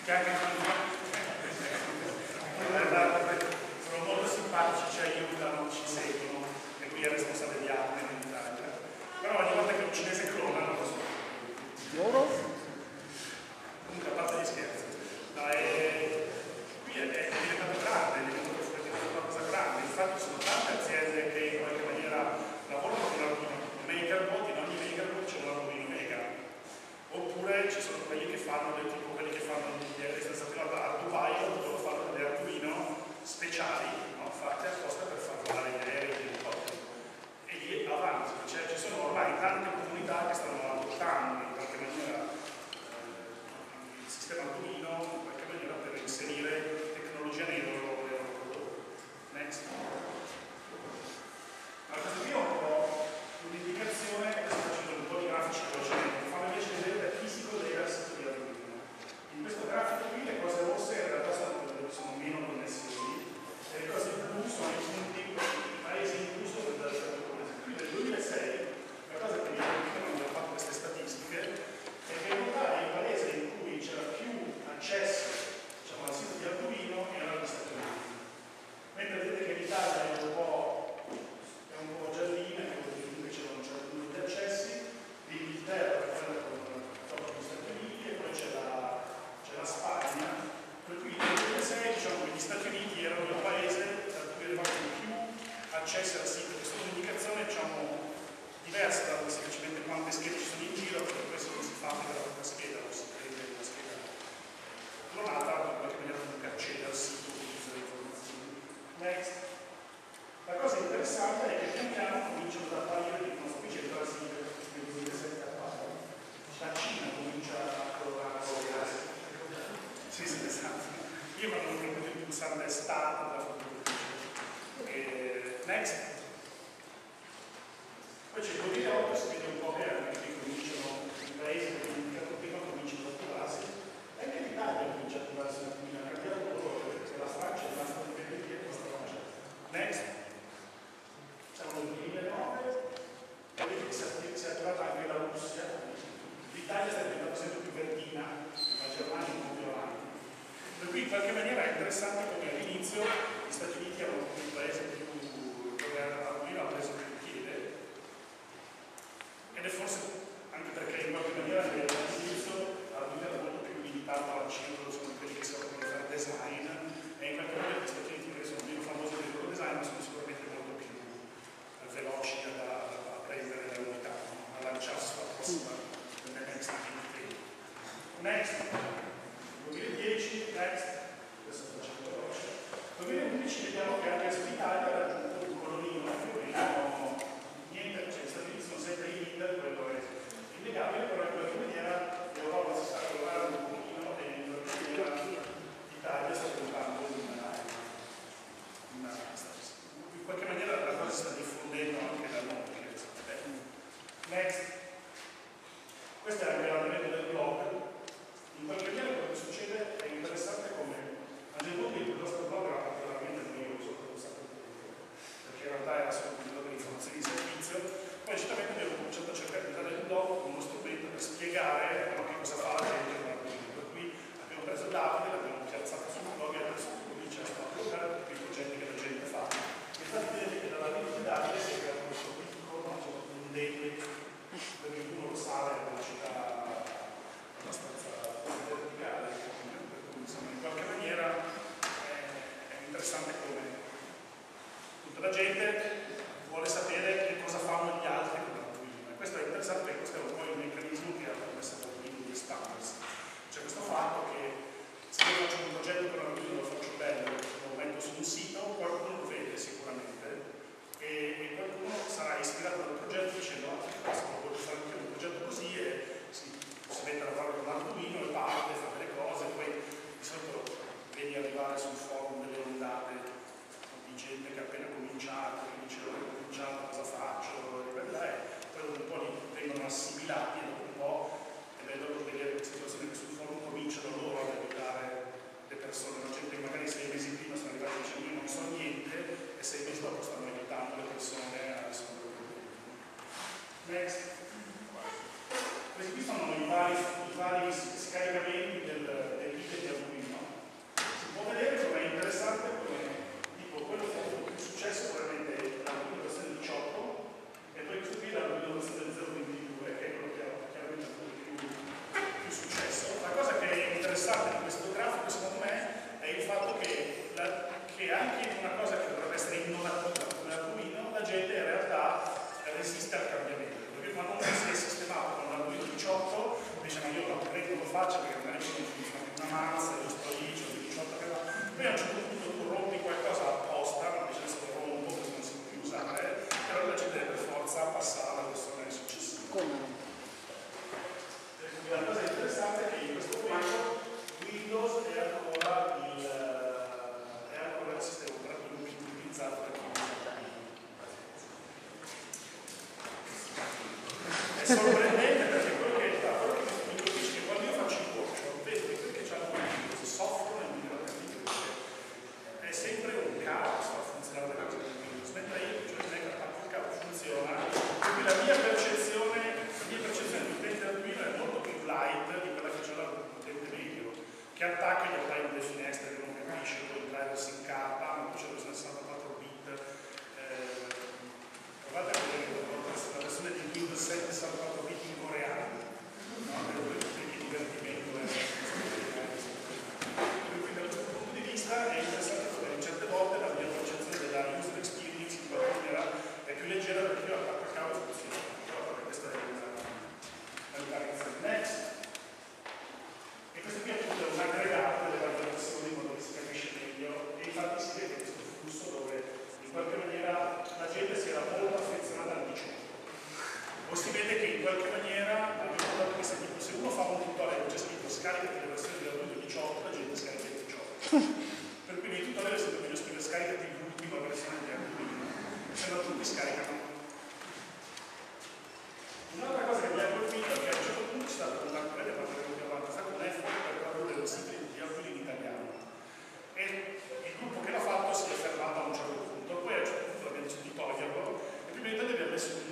che anche sono molto simpatici, ci aiutano, ci seguono, e qui è responsabile di Apple in Italia. Però ogni volta che un cinese clona non lo so. Comunque, a parte gli scherzi, no, qui è diventato grande, è diventato una cosa grande. Infatti ci sono tante aziende che in qualche maniera lavorano con l'Arduino MakerBot, in ogni MakerBot c'è un Arduino Mega. Oppure ci sono quelli che fanno del tipo quelli che fanno Arduino, loro fanno delle Arduino speciali, no? Fatte apposta per far volare gli aerei e gli elicotteri. E lì avanti, cioè ci sono ormai tante comunità che stanno adottando in qualche maniera il sistema Arduino in qualche maniera per inserire tecnologia nei loro prodotti. Next. Allora, questo qui è un po' un'indicazione, adesso facendo un po' di grafici velocemente, fanno invece vedere il fisico dei versi di Arduino. In questo grafico qui le cose rosse in realtà sono meno connessioni, e le cose blu sono i punti, i paesi inclusi dal qui nel 2006, la cosa che mi ha colpito quando ho fatto queste statistiche è che in realtà il paese in cui c'era più accesso, diciamo, al sito di Arduino erano gli Stati Uniti. Mentre vedete che l'Italia è un po' giallina, che c'erano molti accessi, l'Inghilterra è quella con gli Stati Uniti, e poi c'è la Spagna, per cui nel 2006 diciamo che gli Stati Uniti erano il paese da cui avevano più accessi al sito. Questa è un'indicazione diciamo diversa da semplicemente quante schede ci sono in giro, perché questo non si fa per la scheda, non si prende una scheda clonata, in qualche maniera comunque accede al sito, utilizza le informazioni. Next. La cosa interessante è che pian piano cominciano ad apparire di una specie di Brasile nel 2007 appaiono. La Cina comincia a colorare sì, esatto. Io quando ho proprio più usare le start da next. Poi c'è il 2008, si vede un po' che anche qui cominciano i paesi che ho indicato prima cominciano ad attivarsi, e anche l'Italia comincia ad attivarsi un attimino, ha cambiato colore, perché la Francia è rimasta dipendente dietro questa Francia. Next. Siamo nel 2009, vedete che si è attivata anche la Russia, l'Italia sta diventando sempre più verdina, la Germania un po' più avanti. Per cui in qualche maniera è interessante come all'inizio gli Stati Uniti erano il paese più dove Arduino ha preso più piede, ed è forse anche perché in qualche maniera all'inizio Arduino era molto più limitato al centro, sono quelli che si occupano di fare design, e in qualche maniera gli Stati Uniti che sono meno famosi per il loro design sono sicuramente molto più veloci a prendere le novità, a lanciarsi sulla prossima next activity. Next. 2010, next, adesso facciamo veloce. 2011 vediamo che anche l'Italia ha raggiunto un colorino, niente, cioè gli Stati Uniti sono sempre in leader, quello è innegabile, però in qualche maniera l'Europa si sta colorando un pochino, e in qualche maniera l'Italia sta diventando in qualche maniera la cosa si sta diffondendo anche da noi. Next. Questo è anche l'andamento del blog. In qualche maniera quello che succede è interessante come a un punto il nostro blog era particolarmente noioso per un sacco di tempo, perché in realtà era solo un blog di informazioni di servizio. Poi certamente abbiamo cominciato a cercare di dare il blog uno strumento per spiegare che cosa fa la gente con Arduino. Per cui abbiamo preso Davide, l'abbiamo piazzato sul blog, e adesso cominciamo a bloggare tutti i progetti che la gente fa. Infatti vedete che dall'arrivo di Davide si è creato questo piccolo, un daily, perché uno lo sa, è una città abbastanza verticale, per cui insomma in qualche maniera è interessante come tutta la gente vuole sapere che cosa fanno gli altri con l'Arduino, e questo è interessante perché questo è un po' il meccanismo che ha permesso l'Arduino di espandersi, cioè questo fatto che se io faccio un progetto con l'Arduino, lo faccio bello, lo metto su un sito, qualcuno lo vede sicuramente, e qualcuno sarà ispirato dal progetto dicendo voglio fare anche un progetto così, e si mette a lavorare con Arduino e parte, fa delle cose, poi di solito vedi arrivare sul forum delle ondate di gente che ha appena cominciato, che dice ho cominciato, cosa faccio, e poi dopo un po' li vengono assimilati, e dopo un po' è bello vedere queste persone che sul forum cominciano loro ad aiutare le persone, la gente che magari 6 mesi prima sono arrivati e dicono io non so niente, e 6 mesi dopo stanno aiutando le persone a risolvere il problema. Next. Questi qui sono i vari scaricamenti del lead di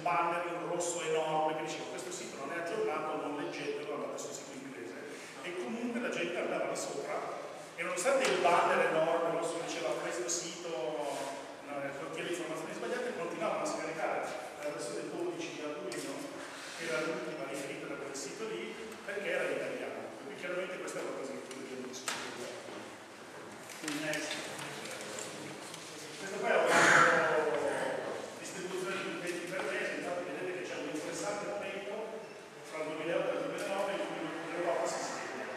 banner in rosso enorme che diceva questo sito non è aggiornato, non leggetelo, andate sul sito inglese. E comunque la gente andava di sopra e nonostante il banner enorme rosso che diceva questo sito contiene informazioni sbagliate, continuavano a scaricare la versione 12 di Arduino, che era l'ultima riferita da quel sito lì, perché era in italiano. Quindi chiaramente questa è una cosa che dobbiamo discutere. Questo qua è un altro distribuzione di utenti per mese, infatti vedete che c'è un interessante momento tra il 2008 e il 2009 in cui l'Europa si sveglia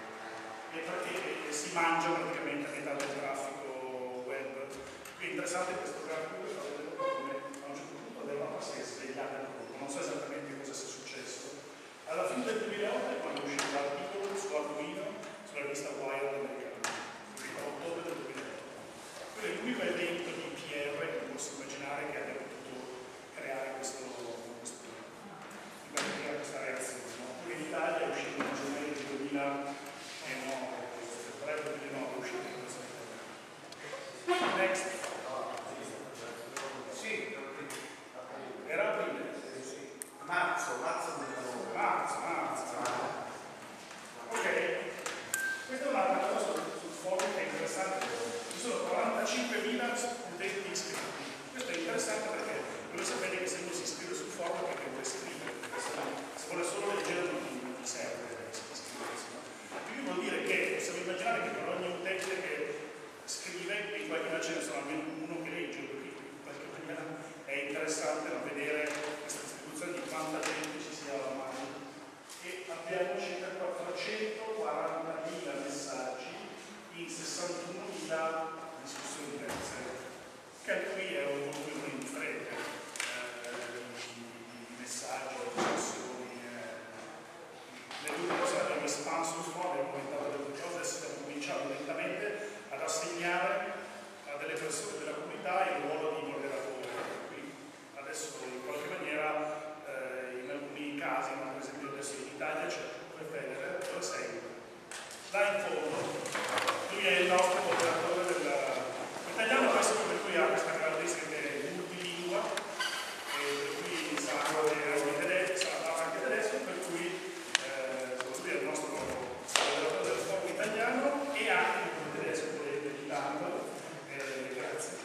e si mangia praticamente a metà del traffico web. È interessante questo grafico che fa vedere come a un certo punto l'Europa si è svegliata al gruppo, non so esattamente cosa sia successo. Alla fine del 2008 è quando è uscito l'articolo su Arduino sulla rivista Wired americana, uscito a ottobre del 2008. Quello è l'unico evento di PR che posso immaginare che abbia potuto creare questa reazione. No? Poi in Italia è uscito in gennaio del 2009, febbraio del 2009 è uscito in questo evento. Next. Sì, era aprile. Marzo. Ok, questa è un'altra cosa sul forum che è interessante. Ci sono 45.000 utenti iscritti. Questo è interessante perché voi sapete che se uno si iscrive sul forum è perché vuole scrivere, se vuole solo leggere non ti serve iscriversi. Quindi vuol dire che possiamo immaginare che per ogni utente che scrive, in qualche maniera ce ne sono almeno uno che legge, quindi in qualche maniera è interessante vedere questa distribuzione di quanta gente ci sia ormai. E abbiamo circa 440.000 messaggi in 61.000 discussioni diverse, che anche qui è un volume indifferente di messaggi, di discussioni. Nelle ultime cose abbiamo espanso il forum, abbiamo commentato delle cose, adesso stiamo cominciando lentamente ad assegnare a delle persone della comunità il ruolo di moderatore. Quindi adesso in qualche maniera in alcuni casi, ma per esempio adesso in Italia c'è come Federer, dove sei? Là in fondo, lui è il nostro moderatore dell'italiano, questo per cui ha questa caratteristica che è multilingua, per cui sa anche tedesco, per cui lui è il nostro moderatore del forum italiano e anche il tedesco di tanto. Grazie.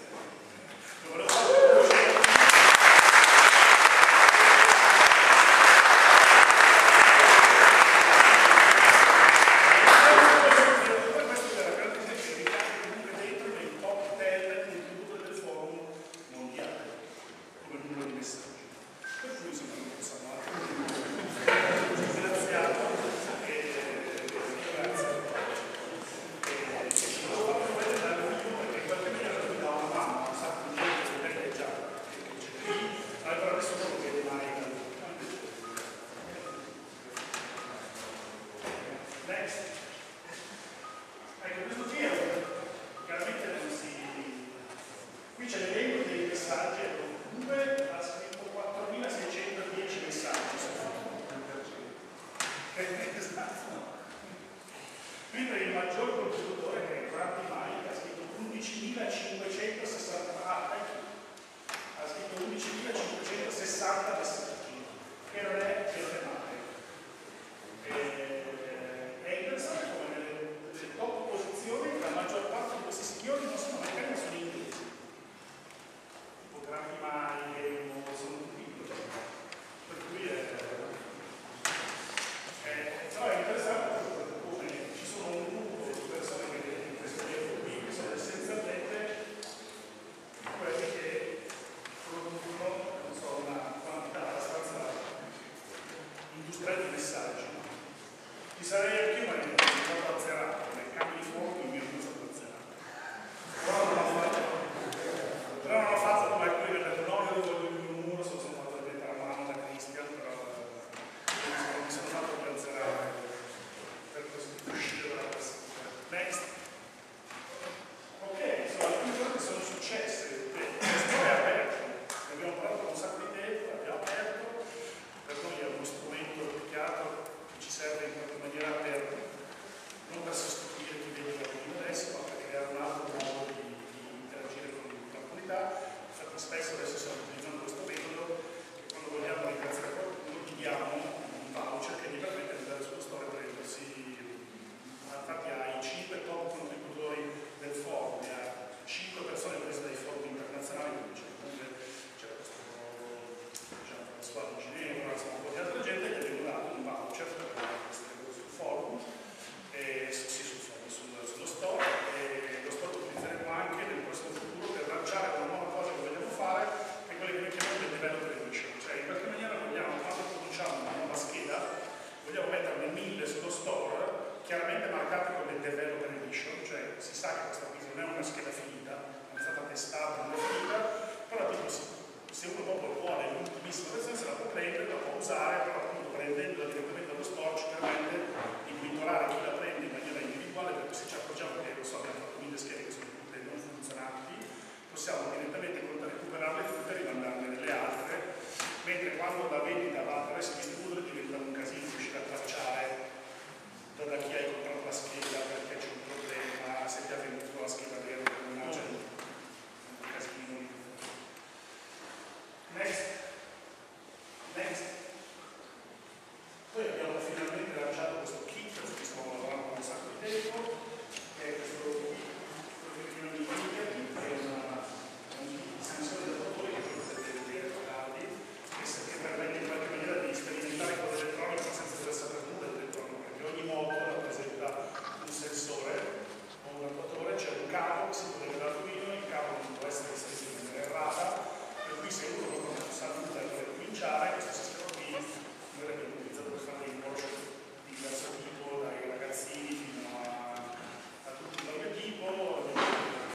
Next.